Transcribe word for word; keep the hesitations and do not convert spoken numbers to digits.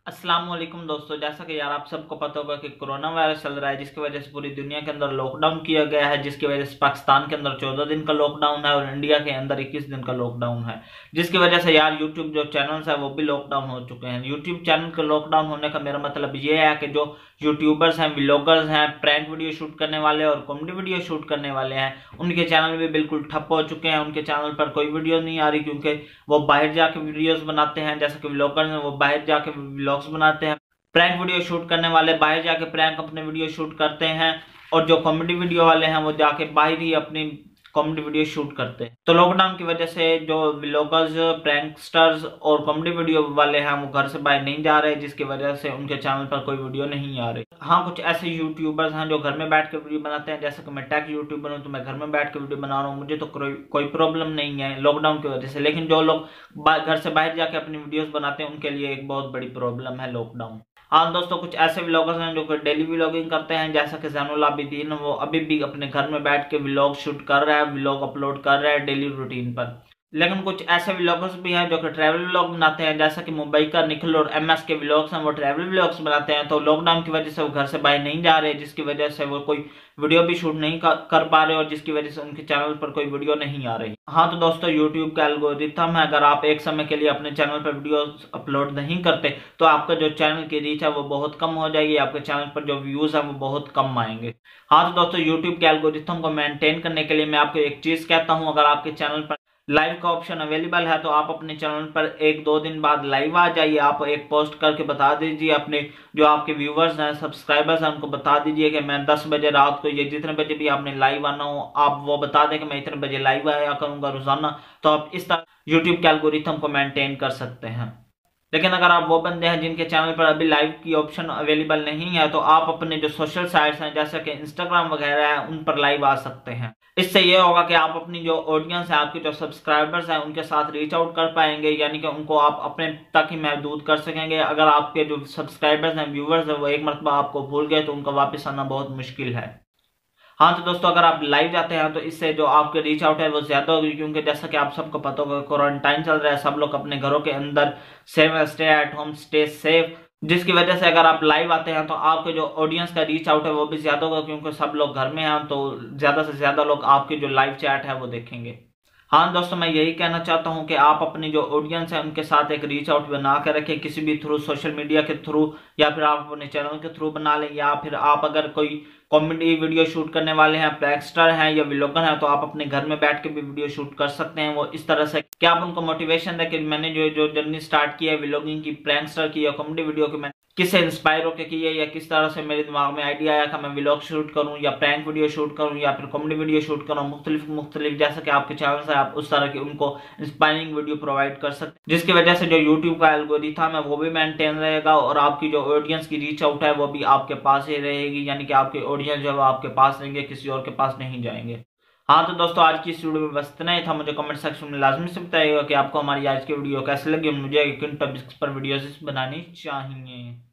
अस्सलाम वालेकुम दोस्तों, जैसा कि यार आप सबको पता होगा कि कोरोना वायरस चल रहा है, जिसकी वजह से पूरी दुनिया के अंदर लॉकडाउन किया गया है। जिसकी वजह से पाकिस्तान के अंदर चौदह दिन का लॉकडाउन है और इंडिया के अंदर इक्कीस दिन का लॉकडाउन है। जिसकी वजह से यार यूट्यूब जो चैनल्स है वो भी लॉकडाउन हो चुके हैं। यूट्यूब चैनल के लॉकडाउन होने का मेरा मतलब ये है कि जो यूट्यूबर्स हैं, व्लॉगर्स हैं, प्रैंक वीडियो शूट करने वाले और कॉमेडी वीडियो शूट करने वाले हैं, उनके चैनल भी बिल्कुल ठप हो चुके हैं। उनके चैनल पर कोई वीडियो नहीं आ रही क्योंकि वो बाहर जाके वीडियोस बनाते हैं। जैसे कि व्लॉगर्स हैं, वो बाहर जाके व्लॉग्स बनाते हैं। प्रैंक वीडियो शूट करने वाले बाहर जाके प्रैंक अपने वीडियो शूट करते हैं और जो कॉमेडी वीडियो वाले हैं वो जाके बाहर ही अपनी कॉमेडी वीडियो शूट करते हैं। तो लॉकडाउन की वजह से जो व्लॉगर्स, प्रैंकस्टर्स और कॉमेडी वीडियो वाले हैं वो घर से बाहर नहीं जा रहे, जिसकी वजह से उनके चैनल पर कोई वीडियो नहीं आ रही। हाँ, कुछ ऐसे यूट्यूबर्स हैं जो घर में बैठ के वीडियो बनाते हैं। जैसे कि मैं टेक यूट्यूबर हूँ तो मैं घर में बैठ के वीडियो बना रहा हूँ, मुझे तो कोई कोई प्रॉब्लम नहीं है लॉकडाउन की वजह से। लेकिन जो लोग घर से बाहर जाके अपनी वीडियोस बनाते हैं उनके लिए एक बहुत बड़ी प्रॉब्लम है लॉकडाउन। हाँ दोस्तों, कुछ ऐसे व्लॉगर्स हैं जो कि डेली व्लॉगिंग करते हैं। जैसा कि ज़ैनुल आबिदीन, वो अभी भी अपने घर में बैठ के व्लॉग शूट कर रहा है, व्लॉग अपलोड कर रहा है डेली रूटीन पर। लेकिन कुछ ऐसे व्लॉगर्स भी हैं जो कि ट्रैवल व्लॉग बनाते हैं। जैसा कि मुंबई का निखिल और एम एस के व्लॉग्स हैं, वो ट्रैवल व्लॉग्स बनाते हैं। तो लॉकडाउन की वजह से वो घर से बाहर नहीं जा रहे, जिसकी वजह से वो कोई वीडियो भी शूट नहीं कर पा रहे और जिसकी वजह से उनके चैनल पर कोई वीडियो नहीं आ रही। हाँ तो दोस्तों, यूट्यूब का एल्गोरिथम है, अगर आप एक समय के लिए अपने चैनल पर वीडियो अपलोड नहीं करते तो आपका जो चैनल की रीच है वो बहुत कम हो जाएगी, आपके चैनल पर जो व्यूज है वो बहुत कम आएंगे। हाँ तो दोस्तों, यूट्यूब के एल्गोरिथम को मेंटेन करने के लिए मैं आपको एक चीज कहता हूँ, अगर आपके चैनल पर लाइव का ऑप्शन अवेलेबल है तो आप अपने चैनल पर एक दो दिन बाद लाइव आ जाइए। आप एक पोस्ट करके बता दीजिए अपने जो आपके व्यूवर्स हैं, सब्सक्राइबर्स हैं, उनको बता दीजिए कि मैं दस बजे रात को या जितने बजे भी आपने लाइव आना हो, आप वो बता दें कि मैं इतने बजे लाइव आया करूंगा रोजाना। तो आप इस तरह यूट्यूब के एल्गोरिथम को मेंटेन कर सकते हैं। लेकिन अगर आप वो बंदे हैं जिनके चैनल पर अभी लाइव की ऑप्शन अवेलेबल नहीं है तो आप अपने जो सोशल साइट्स हैं जैसे कि इंस्टाग्राम वगैरह है उन पर लाइव आ सकते हैं। इससे ये होगा कि आप अपनी जो ऑडियंस है, आपके जो सब्सक्राइबर्स हैं, उनके साथ रीच आउट कर पाएंगे, यानी कि उनको आप अपने तक ही महदूद कर सकेंगे। अगर आपके जो सब्सक्राइबर्स हैं, व्यूवर्स हैं, वो एक मरतबा आपको भूल गए तो उनका वापस आना बहुत मुश्किल है। हाँ तो दोस्तों, अगर आप लाइव जाते हैं तो इससे जो आपके रीच आउट है वो ज्यादा होगी, क्योंकि जैसा कि आप सबको पता होगा क्वारंटाइन चल रहा है, सब लोग अपने घरों के अंदर safe, stay at home, stay safe. जिसकी वजह से अगर आप लाइव आते हैं तो आपके जो ऑडियंस का रीच आउट है वो भी ज्यादा होगा, क्योंकि सब लोग घर में हैं तो ज्यादा से ज्यादा लोग आपकी जो लाइव चैट है वो देखेंगे। हाँ दोस्तों, मैं यही कहना चाहता हूँ कि आप अपनी जो ऑडियंस है उनके साथ एक रीच आउट बना कर रखें, किसी भी थ्रू, सोशल मीडिया के थ्रू या फिर आप अपने चैनल के थ्रू बना लें, या फिर आप अगर कोई कॉमेडी वीडियो शूट करने वाले हैं, प्रैंकस्टर हैं या व्लॉगर हैं, तो आप अपने घर में बैठ के भी वीडियो शूट कर सकते हैं। वो इस तरह से कि आप उनको मोटिवेशन दें कि मैंने जो जो जर्नी स्टार्ट की है व्लॉगिंग की, प्रैंकस्टर की या कॉमेडी वीडियो की, मैंने किससे इंस्पायर होकर की है या किस तरह से मेरे दिमाग में आइडिया आया कि मैं व्लॉग शूट करूं या प्रैंक वीडियो शूट करूं या फिर कॉमेडी वीडियो शूट करूं, मुख्तलिफ मुख्तलिफ जैसा कि आपके चैनल से आप उस तरह की उनको इंस्पायरिंग वीडियो प्रोवाइड कर सकते हैं, जिसकी वजह से जो यूट्यूब का एल्गोरिथम है वो भी मेंटेन रहेगा और आपकी जो ऑडियंस की रीच आउट है वो भी आपके पास ही रहेगी, यानी कि आपके ऑडियंस जो है वो आपके पास रहेंगे, किसी और के पास नहीं जाएंगे। हाँ तो दोस्तों, आज की इस वीडियो में बस इतना ही था। मुझे कमेंट सेक्शन में लाजमी से बताइएगा कि आपको हमारी आज की वीडियो कैसी लगी, मुझे किन टॉपिक्स पर वीडियोस बनानी चाहिए।